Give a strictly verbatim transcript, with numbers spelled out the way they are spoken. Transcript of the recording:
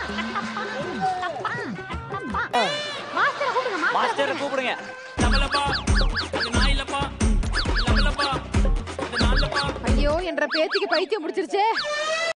Master கூப்பிடுங்க master கூப்பிடுங்க. லபலபா அது நான் இல்லப்பா. லபலபா அது நான் இல்லப்பா. ஐயோ என்ற பேத்திக்கு பைத்தியம் பிடிச்சிருச்சே.